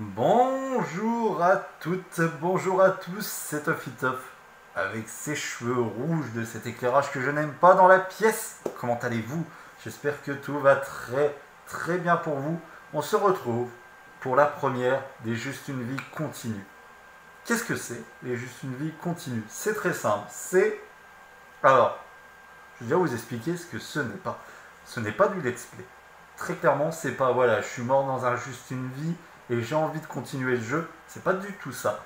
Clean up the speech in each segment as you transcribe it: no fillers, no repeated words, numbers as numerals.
Bonjour à toutes, bonjour à tous, c'est Toffitoff avec ses cheveux rouges de cet éclairage que je n'aime pas dans la pièce. Comment allez-vous? J'espère que tout va très bien pour vous. On se retrouve pour la première des Juste une vie continue. Qu'est-ce que c'est les Juste une vie continue? C'est très simple, Alors, je vais déjà vous expliquer ce que ce n'est pas. Ce n'est pas du let's play. Très clairement, c'est pas, voilà, je suis mort dans un Juste une vie et j'ai envie de continuer le jeu, c'est pas du tout ça.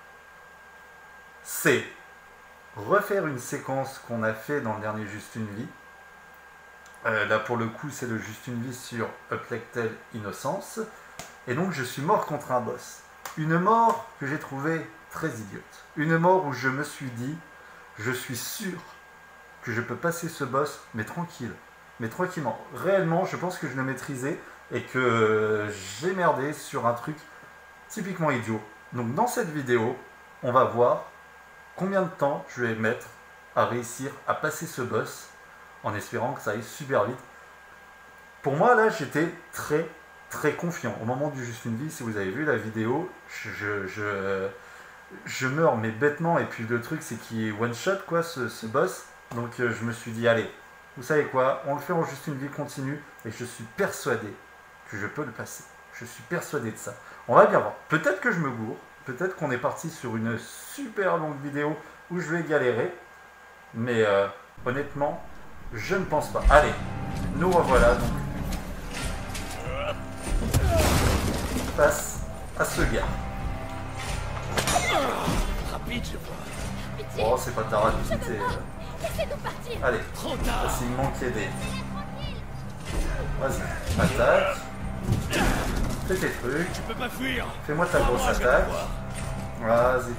C'est refaire une séquence qu'on a fait dans le dernier Juste une vie. Là pour le coup c'est le Juste une vie sur A Plague Tale Innocence. Et donc je suis mort contre un boss. Une mort que j'ai trouvée très idiote. Une mort où je me suis dit, je suis sûr que je peux passer ce boss, mais tranquille. Mais tranquillement. Réellement, je pense que je le maîtrisais et que j'ai merdé sur un truc typiquement idiot. Donc dans cette vidéo, on va voir combien de temps je vais mettre à réussir à passer ce boss en espérant que ça aille super vite. Pour moi, là, j'étais très confiant. Au moment du Juste une vie, si vous avez vu la vidéo, je meurs mais bêtement. Et puis le truc, c'est qu'il est one shot, quoi, ce boss. Donc je me suis dit, allez, vous savez quoi, on le fait en Juste une vie continue et je suis persuadé que je peux le passer. Je suis persuadé de ça. On va bien voir. Peut-être que je me gourre. Peut-être qu'on est parti sur une super longue vidéo où je vais galérer. Mais honnêtement, je ne pense pas. Allez, nous revoilà donc. Face à ce gars. Rapide, je vois. Oh, c'est pas ta rapidité. Laissez-nous partir. Allez, Trop tard. là, s'il manquait des... Vas-y, attaque. Fais tes trucs. Tu peux pas fuir. Fais-moi ta grosse Moi, je vais attaque. t'avoir. Vas-y.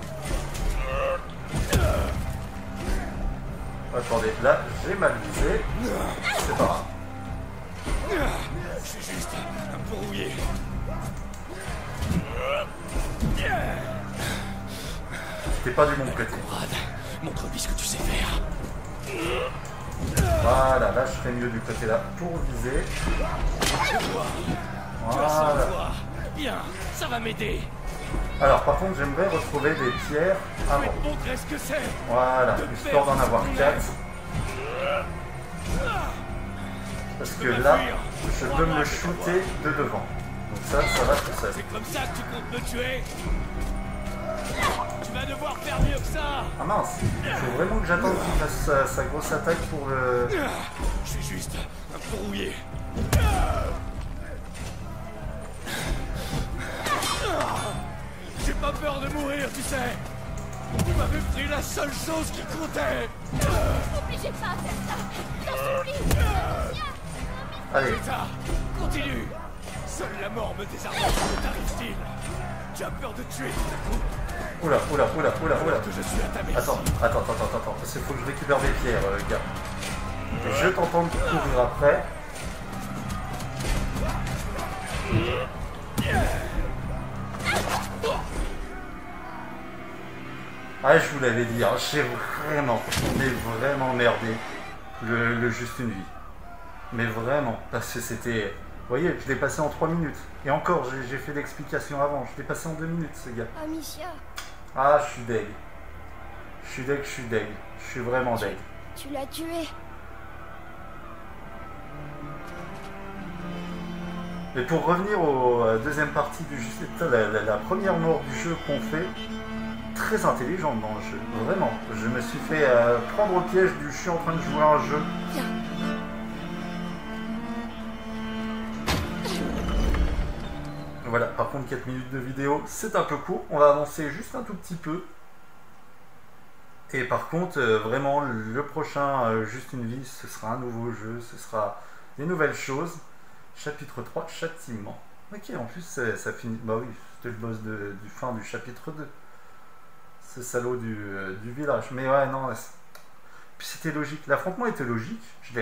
Attendez, là, j'ai mal visé. C'est pas grave. Je suis juste un peu rouillé. T'es pas du bon côté. Brad, montre-lui ce que tu sais faire. Voilà, là, je serais mieux du côté là pour viser. Tu as ça en Voilà. toi. Bien, ça va m'aider. Alors, par contre, j'aimerais retrouver des pierres Je vais avant. te montrer ce que c'est. Voilà, histoire d'en avoir 4. Parce que là, je peux me le shooter de devant. Donc ça va tout seul. C'est comme ça que tu comptes me tuer. Tu vas devoir faire mieux que ça. Ah mince, il faut vraiment que j'attende qu'il fasse sa grosse attaque pour le... Je suis juste un peu rouillé. J'ai pas peur de mourir, tu sais. Tu m'avais pris la seule chose qui comptait. N'obligez pas à faire ça. J'en supplie. Allez, C'est ça. Continue. Seule la mort me désarme. Que t'arrive-t-il? Tu as peur de tuer tout à coup. oula. Que je suis à ta merci. Attends, parce qu'il faut que je récupère des pierres, gars. Et je t'entends courir après. Ah, je vous l'avais dit, hein, j'ai vraiment merdé le Juste une vie. Mais vraiment, parce que c'était... Vous voyez, je l'ai passé en 3 minutes. Et encore, j'ai fait l'explication avant. Je l'ai passé en 2 minutes, ce gars. Amicia, Ah, je suis deg. Je suis vraiment deg. tu l'as tué. Mais pour revenir aux deuxième partie du jeu, la première mort du jeu qu'on fait, très intelligente dans le jeu, vraiment. Je me suis fait prendre au piège du je suis en train de jouer à un jeu. Viens. Voilà, par contre 4 minutes de vidéo, c'est un peu court, on va avancer juste un tout petit peu. Et par contre, vraiment, le prochain Juste une vie, ce sera un nouveau jeu, ce sera des nouvelles choses. Chapitre 3, châtiment. Ok, en plus ça finit... Bah oui, c'était le boss du fin du chapitre 2. Ce salaud du village. Mais ouais, non, puis c'était logique. L'affrontement était logique. Je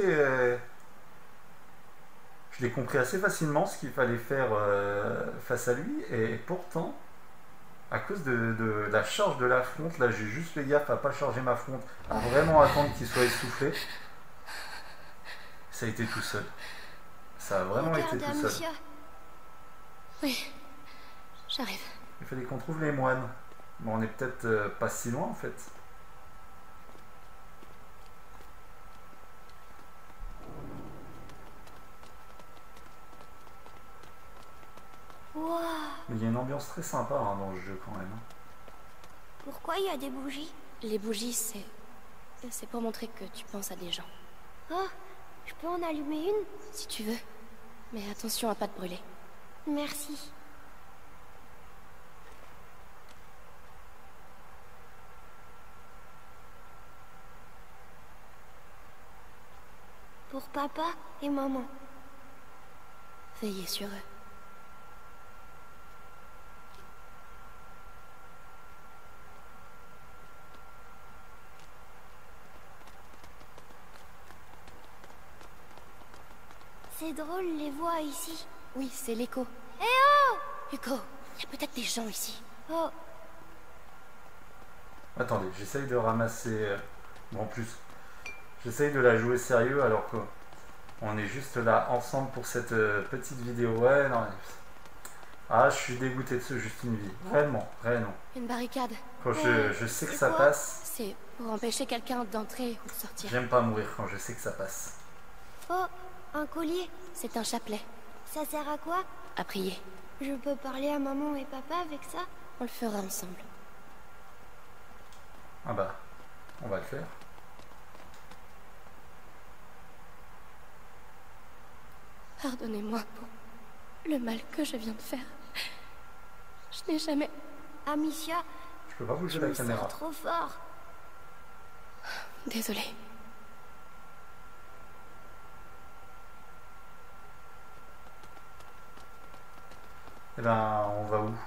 l'ai compris assez facilement ce qu'il fallait faire face à lui. Et pourtant, à cause de la charge de la fronte, là j'ai juste fait gaffe à pas charger ma fronte, à vraiment attendre qu'il soit essoufflé. Ça a été tout seul. Ça a vraiment été tout seul. Amicia. Oui. J'arrive. Il fallait qu'on trouve les moines. Bon, on est peut-être pas si loin en fait. Waouh! Mais il y a une ambiance très sympa hein, dans le jeu quand même. Pourquoi il y a des bougies? Les bougies, c'est pour montrer que tu penses à des gens. Oh, je peux en allumer une? Si tu veux. Mais attention à pas te brûler. Merci. Pour papa et maman. Veillez sur eux. C'est drôle les voix ici. Oui, c'est l'écho. Eh oh! Hugo, il y a peut-être des gens ici. Oh. Attendez, j'essaye de ramasser... Bon, en plus, j'essaye de la jouer sérieux alors qu'on est juste là ensemble pour cette petite vidéo. Ouais, non. Ah, je suis dégoûté de ce juste une vie. Réellement, réellement. Une barricade. Quand je sais que ça passe... C'est pour empêcher quelqu'un d'entrer ou de sortir. J'aime pas mourir quand je sais que ça passe. Oh, un collier. C'est un chapelet. Ça sert à quoi? À prier. Je peux parler à maman et papa avec ça? On le fera ensemble. Ah bah, on va le faire. Pardonnez-moi pour le mal que je viens de faire. Je n'ai jamais... Amicia, Je peux pas bouger tu la me caméra. sens trop fort. Désolée. Eh ben, on va où?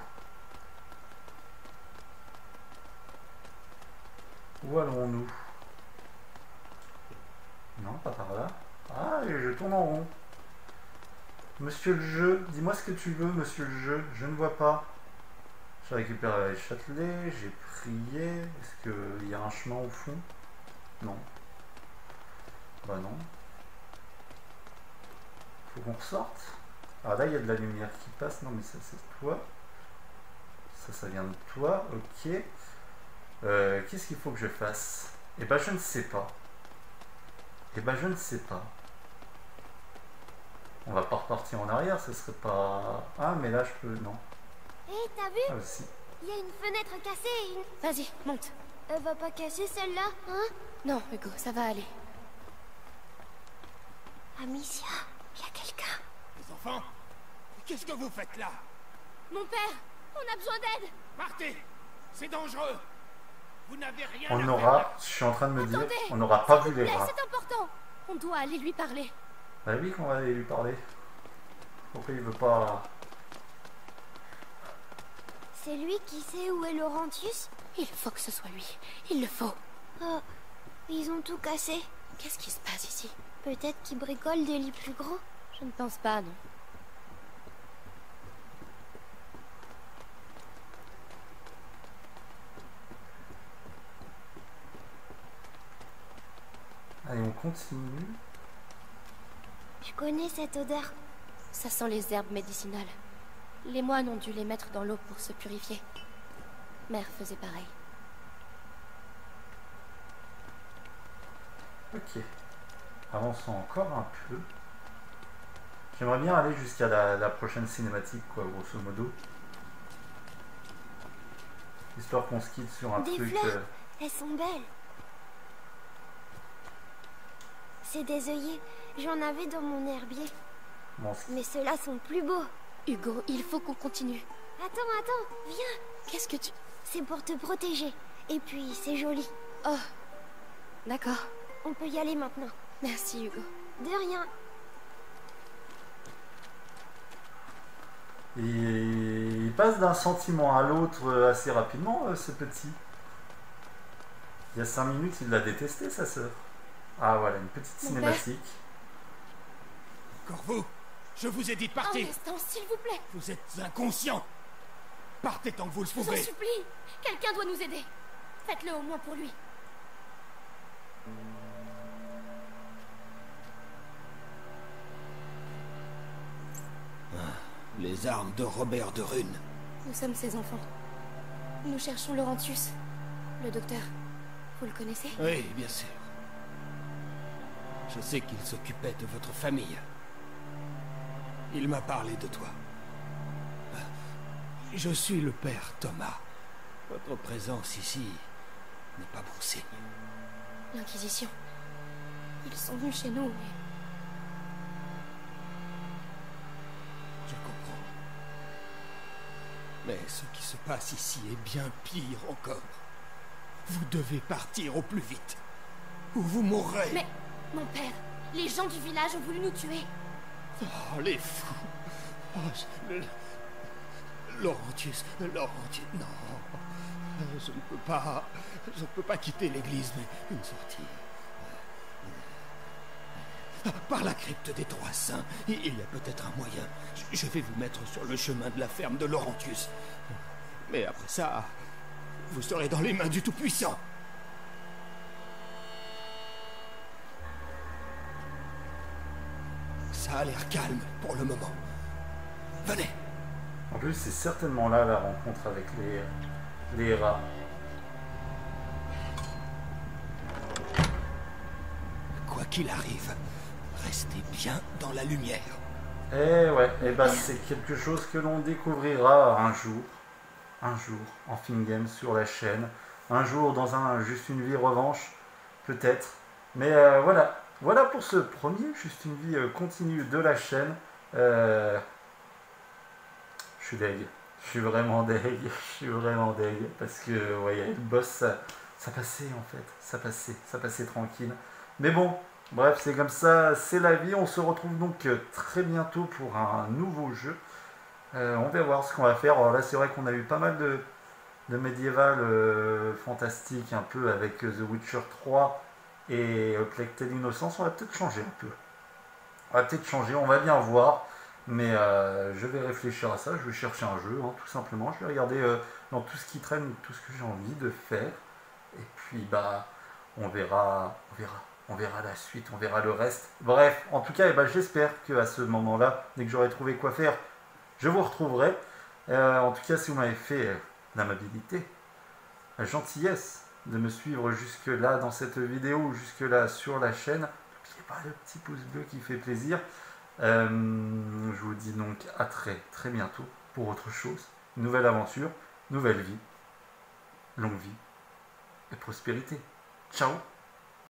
Où allons-nous? Non, pas par là. Ah, et je tourne en rond. Monsieur le jeu, dis-moi ce que tu veux, monsieur le jeu. Je ne vois pas. J'ai récupéré les châtelets, j'ai prié. Est-ce qu'il y a un chemin au fond? Non. Bah non. Faut qu'on ressorte. Ah là, il y a de la lumière qui passe. Non, mais ça, c'est toi. Ça vient de toi. Ok. Qu'est-ce qu'il faut que je fasse? Eh ben, je ne sais pas. Eh ben, je ne sais pas. On va pas repartir en arrière, ce serait pas... Ah, mais là, je peux... Non. Hé, t'as vu? Ah, aussi. Il y a une fenêtre cassée et une... Vas-y, monte. Elle va pas casser celle-là, hein? Non, Hugo, ça va aller. Amicia, il y a quelqu'un. Les enfants, qu'est-ce que vous faites là? Mon père, on a besoin d'aide. Partez! C'est dangereux! Vous n'avez rien On à aura... faire. Je suis en train de me dire... Attendez, On n'aura pas vu s'il vous les plaît, bras. c'est important. On doit aller lui parler. Bah oui, qu'on va aller lui parler. Pourquoi il veut pas... C'est lui qui sait où est Laurentius? Il faut que ce soit lui. Il le faut. Oh, ils ont tout cassé. Qu'est-ce qui se passe ici? Peut-être qu'ils bricolent des lits plus grands? Je ne pense pas, non. Allez, on continue. Je connais cette odeur. Ça sent les herbes médicinales. Les moines ont dû les mettre dans l'eau pour se purifier. Mère faisait pareil. Ok. Avançons encore un peu. J'aimerais bien aller jusqu'à la prochaine cinématique, quoi, grosso modo. Histoire qu'on se quitte sur un Des truc... fleurs. Elles sont belles. C'est des œillets. J'en avais dans mon herbier. Bon, Mais ceux-là sont plus beaux. Hugo, il faut qu'on continue. Attends, viens. Qu'est-ce que tu... C'est pour te protéger. Et puis, c'est joli. Oh, d'accord. On peut y aller maintenant. Merci, Hugo. De rien. Et il passe d'un sentiment à l'autre assez rapidement, ce petit. Il y a 5 minutes, il l'a détesté, sa sœur. Ah voilà, une petite Mon cinématique. Corvo, je vous ai dit de Un partir. instant, s'il vous plaît. Vous êtes inconscient. Partez tant que vous le Je vous en pouvez. supplie. Quelqu'un doit nous aider. Faites-le au moins pour lui. Les armes de Robert de Rune. Nous sommes ses enfants. Nous cherchons Laurentius, le docteur. Vous le connaissez? Oui, bien sûr. Je sais qu'il s'occupait de votre famille. Il m'a parlé de toi. Je suis le père Thomas. Votre présence ici n'est pas bon signe. L'Inquisition. Ils sont venus chez nous, mais... Je comprends. Mais ce qui se passe ici est bien pire encore. Vous devez partir au plus vite. Ou vous mourrez. Mais, mon père, les gens du village ont voulu nous tuer. Oh, les fous. Oh, Laurentius, non. Je ne peux pas quitter l'église, mais une sortie. Par la crypte des Trois Saints, il y a peut-être un moyen. Je vais vous mettre sur le chemin de la ferme de Laurentius. Mais après ça, vous serez dans les mains du Tout-Puissant. Ça a l'air calme pour le moment. Venez. En plus, c'est certainement là la rencontre avec les rats. Quoi qu'il arrive, restez bien dans la lumière. Eh ouais, et bah c'est quelque chose que l'on découvrira un jour en fin-game sur la chaîne, un jour dans un Juste une vie revanche, peut-être. Mais voilà pour ce premier Juste une vie continue de la chaîne. Je suis deg, je suis vraiment deg, parce que ouais, le boss, ça passait en fait, ça passait tranquille. Mais bon, bref, c'est comme ça, c'est la vie. On se retrouve donc très bientôt pour un nouveau jeu. On va voir ce qu'on va faire. Alors là, c'est vrai qu'on a eu pas mal de médiéval fantastique, un peu avec The Witcher 3 et Plague Tale Innocence. On va peut-être changer un peu. On va bien voir. Mais je vais réfléchir à ça. Je vais chercher un jeu, hein, tout simplement. Je vais regarder dans tout ce qui traîne, tout ce que j'ai envie de faire. Et puis, bah, on verra la suite, on verra le reste. Bref, en tout cas, j'espère qu'à ce moment-là, dès que j'aurai trouvé quoi faire, je vous retrouverai. En tout cas, si vous m'avez fait l'amabilité, la gentillesse de me suivre jusque-là dans cette vidéo, jusque-là sur la chaîne, n'oubliez pas le petit pouce bleu qui fait plaisir. Je vous dis donc à très très bientôt pour autre chose. Nouvelle aventure, nouvelle vie, longue vie et prospérité. Ciao!